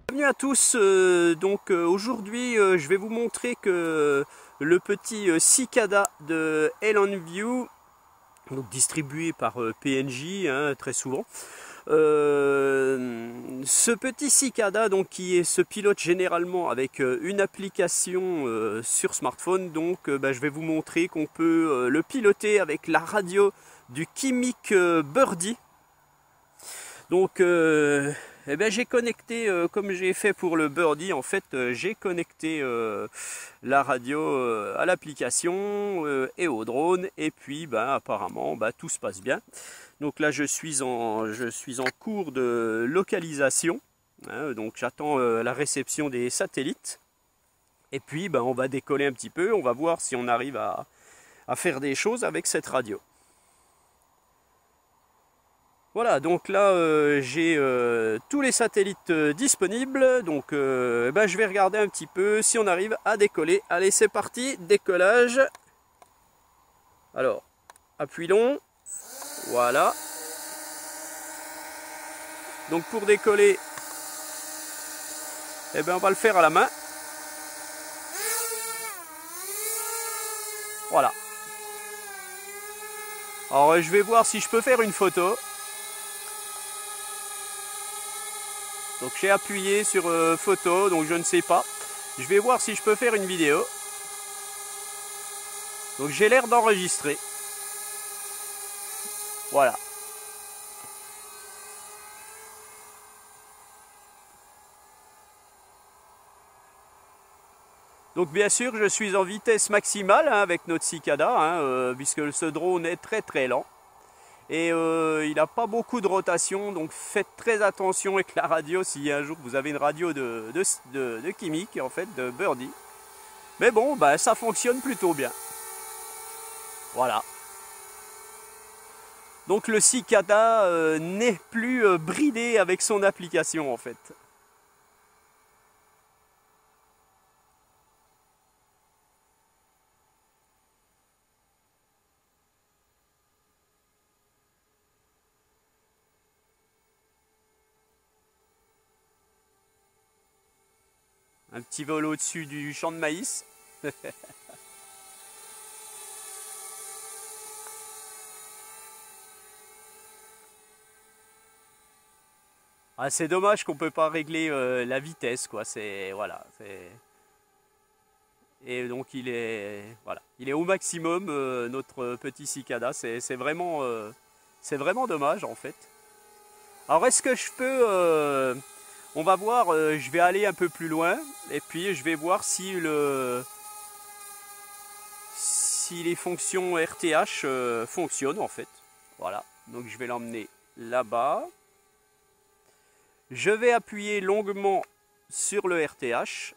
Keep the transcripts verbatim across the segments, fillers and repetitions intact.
Bienvenue à tous, euh, donc euh, aujourd'hui euh, je vais vous montrer que le petit euh, cicada de Elanview, donc distribué par euh, P N J hein, très souvent, euh, ce petit cicada donc, qui est, se pilote généralement avec euh, une application euh, sur smartphone, donc euh, bah, je vais vous montrer qu'on peut euh, le piloter avec la radio du Kimiq euh, Birdie. Donc euh, eh ben, j'ai connecté, euh, comme j'ai fait pour le Birdie, en fait euh, j'ai connecté euh, la radio euh, à l'application euh, et au drone, et puis ben, apparemment ben, tout se passe bien. Donc là je suis en, je suis en cours de localisation, hein, donc j'attends euh, la réception des satellites, et puis ben, on va décoller un petit peu, on va voir si on arrive à, à faire des choses avec cette radio. Voilà, donc là euh, j'ai euh, tous les satellites euh, disponibles, donc euh, eh ben, je vais regarder un petit peu si on arrive à décoller. Allez, c'est parti, décollage. Alors, appuyons, voilà. Donc pour décoller, eh ben, on va le faire à la main. Voilà. Alors je vais voir si je peux faire une photo. Donc j'ai appuyé sur euh, photo, donc je ne sais pas. Je vais voir si je peux faire une vidéo. Donc j'ai l'air d'enregistrer. Voilà. Donc bien sûr je suis en vitesse maximale hein, avec notre cicada, hein, euh, puisque ce drone est très très lent. Et euh, il n'a pas beaucoup de rotation, donc faites très attention avec la radio si un jour vous avez une radio de, de, de, de Kimiq, en fait, de Birdie. Mais bon, bah, ça fonctionne plutôt bien. Voilà. Donc le cicada euh, n'est plus euh, bridé avec son application en fait. Un petit vol au-dessus du champ de maïs. Ah, c'est dommage qu'on peut pas régler euh, la vitesse, quoi. C'est voilà. Et donc il est voilà, il est au maximum euh, notre petit cicada. C'est vraiment, euh, c'est vraiment dommage en fait. Alors est-ce que je peux euh, on va voir, euh, je vais aller un peu plus loin et puis je vais voir si le si les fonctions R T H euh, fonctionnent en fait. Voilà, donc je vais l'emmener là-bas. Je vais appuyer longuement sur le R T H.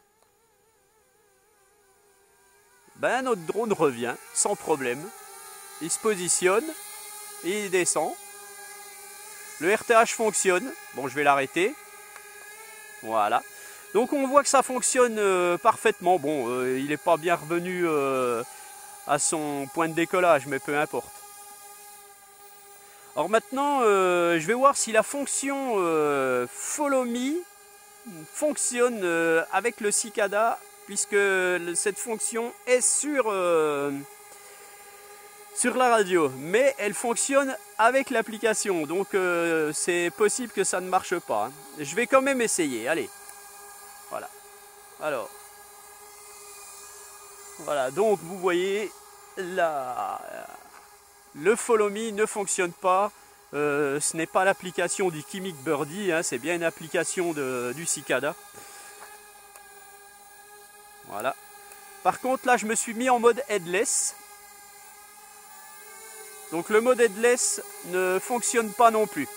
Ben, notre drone revient sans problème. Il se positionne et il descend. Le R T H fonctionne. Bon, je vais l'arrêter. Voilà. Donc on voit que ça fonctionne euh, parfaitement. Bon, euh, il n'est pas bien revenu euh, à son point de décollage, mais peu importe. Alors maintenant, euh, je vais voir si la fonction euh, Follow Me fonctionne euh, avec le cicada, puisque cette fonction est sur, euh, sur la radio, mais elle fonctionne avec l'application, donc euh, c'est possible que ça ne marche pas. Hein. Je vais quand même essayer, allez. Voilà. Alors, voilà, donc vous voyez, la, le Follow Me ne fonctionne pas. Euh, ce n'est pas l'application du Kimiq Birdie, hein, c'est bien une application de, du cicada. Voilà. Par contre, là, je me suis mis en mode headless. Donc le mode headless ne fonctionne pas non plus.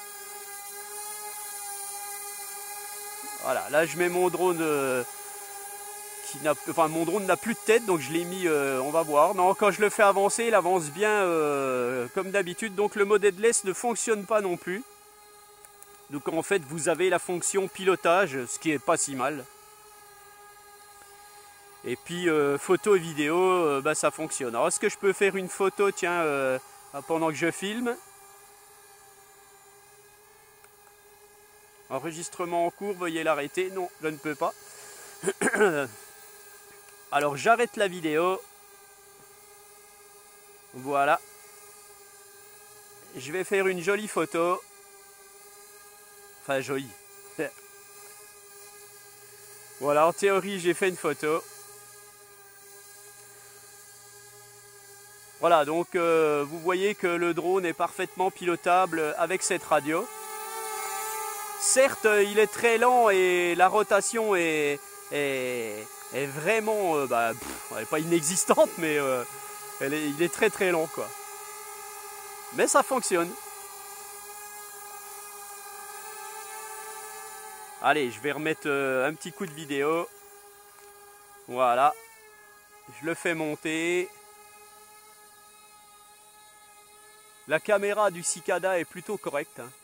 Voilà, là je mets mon drone euh, qui n'a, enfin mon drone n'a plus de tête, donc je l'ai mis, euh, on va voir. Non, quand je le fais avancer, il avance bien euh, comme d'habitude. Donc le mode headless ne fonctionne pas non plus. Donc en fait, vous avez la fonction pilotage, ce qui est pas si mal. Et puis euh, photo et vidéo, euh, bah, ça fonctionne. Alors est-ce que je peux faire une photo, tiens, euh, pendant que je filme? Enregistrement en cours, veuillez l'arrêter. Non, je ne peux pas. Alors j'arrête la vidéo. Voilà. Je vais faire une jolie photo. Enfin jolie. Voilà, en théorie j'ai fait une photo. Voilà, donc euh, vous voyez que le drone est parfaitement pilotable avec cette radio. Certes, il est très lent et la rotation est, est, est vraiment, euh, bah, pff, elle n'est pas inexistante, mais euh, elle est, il est très très lent, quoi. Mais ça fonctionne. Allez, je vais remettre euh, un petit coup de vidéo. Voilà. Je le fais monter. La caméra du Cicada est plutôt correcte, hein.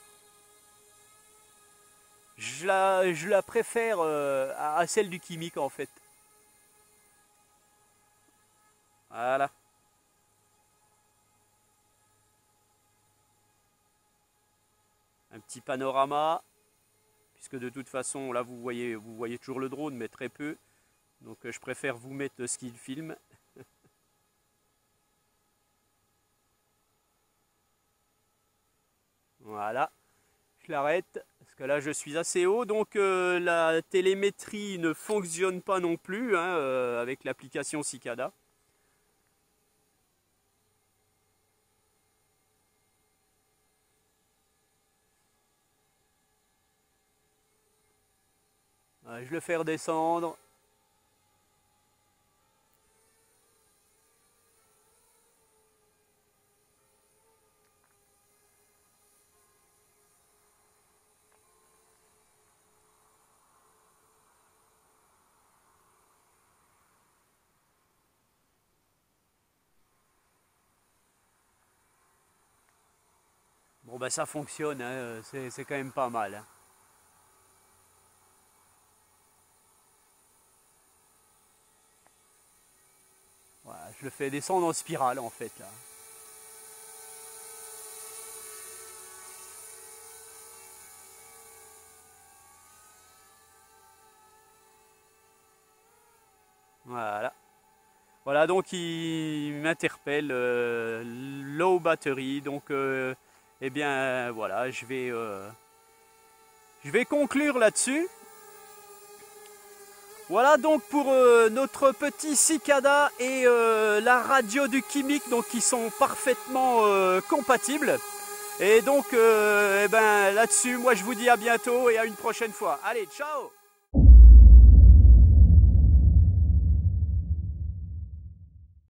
Je la, je la préfère euh, à, à celle du Kimiq en fait. Voilà. Un petit panorama. Puisque de toute façon, là vous voyez, vous voyez toujours le drone, mais très peu. Donc je préfère vous mettre ce qu'il filme. Voilà. Je l'arrête parce que là je suis assez haut, donc euh, la télémétrie ne fonctionne pas non plus, hein, euh, avec l'application Cicada. Euh, je le fais redescendre. Bon ben ça fonctionne, hein, c'est quand même pas mal, hein. Voilà, je le fais descendre en spirale en fait là. Voilà. Voilà, donc il m'interpelle, euh, low battery, donc euh, eh bien voilà, je vais, euh, je vais conclure là-dessus. Voilà donc pour euh, notre petit Cicada et euh, la radio du Kimiq, donc qui sont parfaitement euh, compatibles. Et donc euh, eh ben, là-dessus, moi je vous dis à bientôt et à une prochaine fois. Allez, ciao!